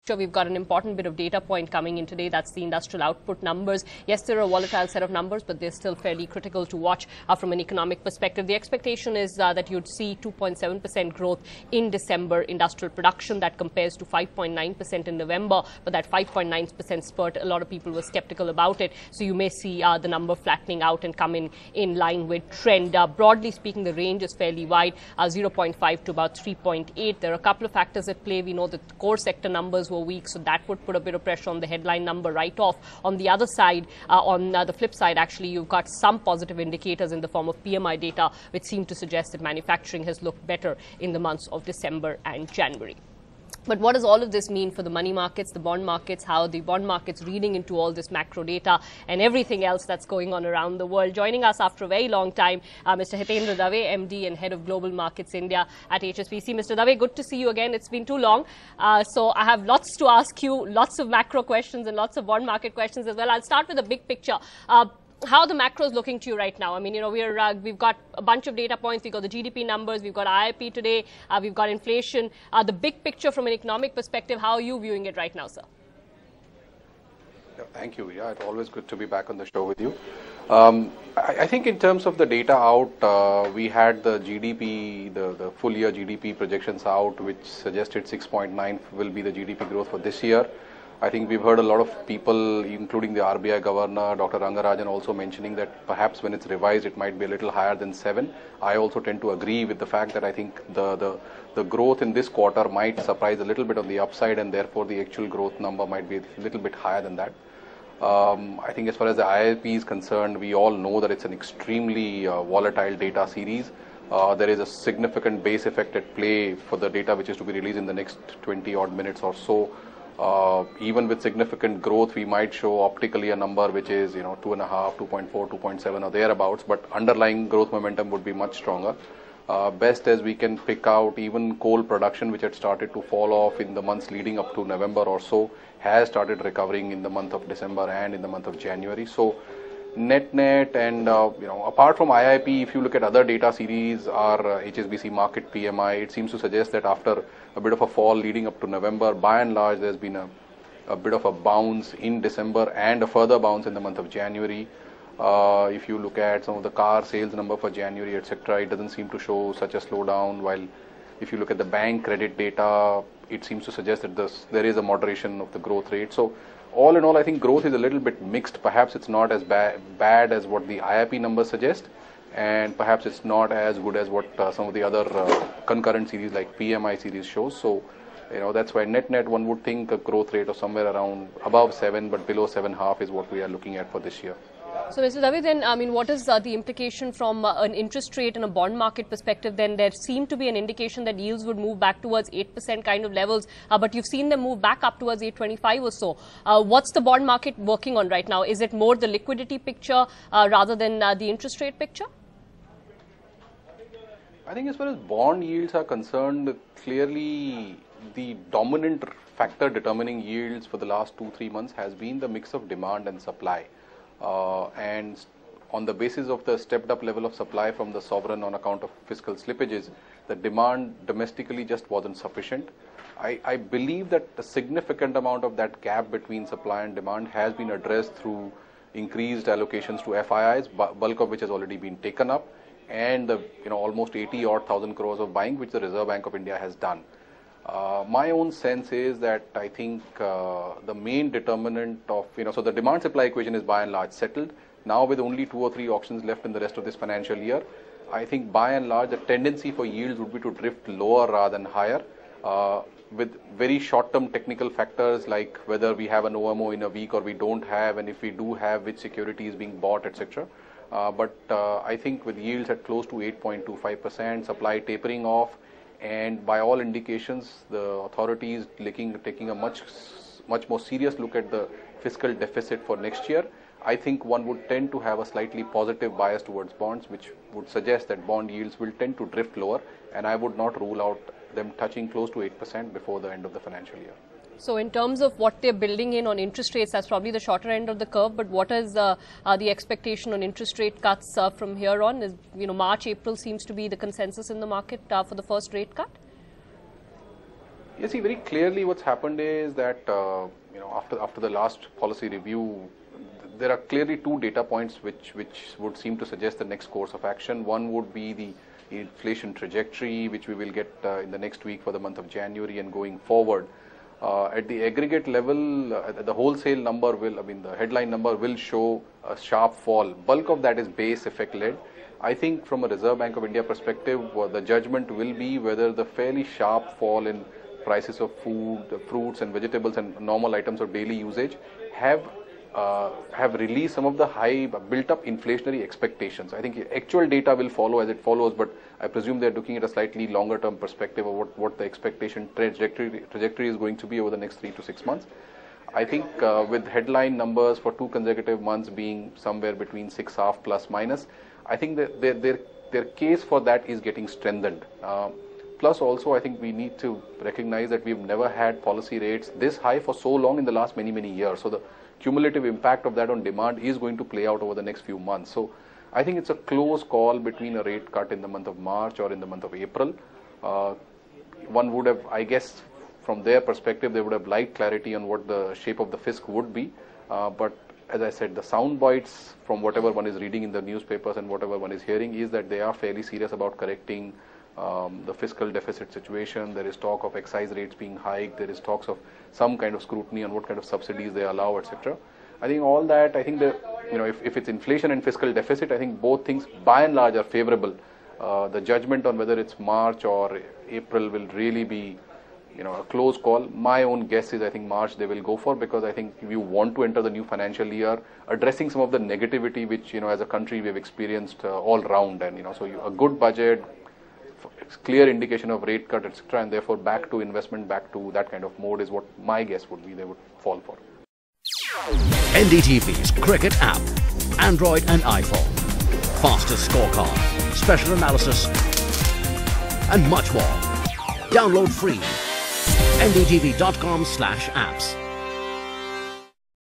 Sure, we've got an important bit of data point coming in today. That's the industrial output numbers. Yes, they're a volatile set of numbers, but they're still fairly critical to watch from an economic perspective. The expectation is that you'd see 2.7% growth in December industrial production. That compares to 5.9% in November, but that 5.9% spurt, a lot of people were skeptical about it. So you may see the number flattening out and come in line with trend. Broadly speaking, the range is fairly wide, 0.5 to about 3.8. There are a couple of factors at play. We know that the core sector numbers were weak, so that would put a bit of pressure on the headline number right off. On the other side, on the flip side, actually, you've got some positive indicators in the form of PMI data, which seem to suggest that manufacturing has looked better in the months of December and January. But what does all of this mean for the money markets, the bond markets, how the bond markets reading into all this macro data and everything else that's going on around the world? Joining us after a very long time, Mr. Hitendra Dave, MD and Head of Global Markets India at HSBC. Mr. Dave, good to see you again. It's been too long. So I have lots to ask you, lots of macro questions and lots of bond market questions as well. I'll start with the big picture. How the macro is looking to you right now? I mean, we've got a bunch of data points. We've got the GDP numbers. We've got IIP today. We've got inflation. The big picture from an economic perspective, how are you viewing it right now, sir? Yeah, thank you. Yeah, it's always good to be back on the show with you. I think in terms of the data out, we had the GDP, the full year GDP projections out, which suggested 6.9 will be the GDP growth for this year. I think we've heard a lot of people, including the RBI Governor, Dr. Rangarajan, also mentioning that perhaps when it's revised, it might be a little higher than 7. I also tend to agree with the fact that I think the growth in this quarter might surprise a little bit on the upside, and therefore the actual growth number might be a little bit higher than that. I think as far as the IIP is concerned, we all know that it's an extremely volatile data series. There is a significant base effect at play for the data which is to be released in the next 20 odd minutes or so. Even with significant growth, we might show optically a number which is 2.5, 2.4, 2.7 or thereabouts, but underlying growth momentum would be much stronger. Best as we can pick out, even coal production, which had started to fall off in the months leading up to November or so, has started recovering in the month of December and in the month of January. So net and apart from IIP, if you look at other data series, our HSBC market PMI, it seems to suggest that after a bit of a fall leading up to November, by and large there's been a bit of a bounce in December and a further bounce in the month of January. If you look at some of the car sales number for January, etc., it doesn't seem to show such a slowdown, while if you look at the bank credit data, it seems to suggest that there is a moderation of the growth rate. So all in all, I think growth is a little bit mixed. Perhaps it's not as bad as what the IIP numbers suggest, and perhaps it's not as good as what some of the other concurrent series like PMI series shows. So, that's why net one would think a growth rate of somewhere around above 7, but below 7.5 is what we are looking at for this year. So, Mr. Dave, then, what is the implication from an interest rate and a bond market perspective? Then there seemed to be an indication that yields would move back towards 8% kind of levels, but you've seen them move back up towards 8.25 or so. What's the bond market working on right now? Is it more the liquidity picture rather than the interest rate picture? I think as far as bond yields are concerned, clearly the dominant factor determining yields for the last 2-3 months has been the mix of demand and supply. And on the basis of the stepped up level of supply from the sovereign on account of fiscal slippages, the demand domestically just wasn't sufficient. I believe that a significant amount of that gap between supply and demand has been addressed through increased allocations to FIIs, bulk of which has already been taken up, and the almost 80,000 crores of buying which the Reserve Bank of India has done. My own sense is that I think the main determinant of, so the demand supply equation is by and large settled. Now with only 2 or 3 auctions left in the rest of this financial year, I think by and large the tendency for yields would be to drift lower rather than higher, with very short-term technical factors like whether we have an OMO in a week or we don't have, and if we do have, which security is being bought, etc. But I think with yields at close to 8.25%, supply tapering off, and by all indications, the authorities taking a much more serious look at the fiscal deficit for next year, I think one would tend to have a slightly positive bias towards bonds, which would suggest that bond yields will tend to drift lower, and I would not rule out them touching close to 8% before the end of the financial year. So in terms of what they're building in on interest rates, that's probably the shorter end of the curve. But what is the expectation on interest rate cuts from here on? Is, March, April seems to be the consensus in the market for the first rate cut? You see, very clearly what's happened is that, after the last policy review, there are clearly two data points which would seem to suggest the next course of action. One would be the inflation trajectory, which we will get in the next week for the month of January and going forward. At the aggregate level, the wholesale number the headline number will show a sharp fall. Bulk of that is base effect led. I think from a Reserve Bank of India perspective, the judgment will be whether the fairly sharp fall in prices of food, fruits and vegetables and normal items of daily usage have released some of the high built-up inflationary expectations. I think actual data will follow as it follows, but I presume they're looking at a slightly longer-term perspective of what the expectation trajectory is going to be over the next 3 to 6 months. I think with headline numbers for 2 consecutive months being somewhere between 6.5 plus minus, I think that their case for that is getting strengthened. Plus also, I think we need to recognize that we've never had policy rates this high for so long in the last many years. So the cumulative impact of that on demand is going to play out over the next few months. So I think it's a close call between a rate cut in the month of March or in the month of April. One would have, I guess, from their perspective, they would have liked clarity on what the shape of the fisc would be. But as I said, the sound bites from whatever one is reading in the newspapers and whatever one is hearing is that they are fairly serious about correcting the fiscal deficit situation. There is talk of excise rates being hiked. There is talks of some kind of scrutiny on what kind of subsidies they allow, etc. I think all that, I think that, if it's inflation and fiscal deficit, I think both things by and large are favorable. The judgment on whether it's March or April will really be, a close call. My own guess is I think March they will go for, because I think if you want to enter the new financial year addressing some of the negativity which, as a country we've experienced all round, and, so a good budget, clear indication of rate cut, etc., and therefore back to investment, back to that kind of mode is what my guess would be they would fall for. NDTV's Cricket app, Android and iPhone, fastest scorecard, special analysis and much more. Download free. ndtv.com/apps.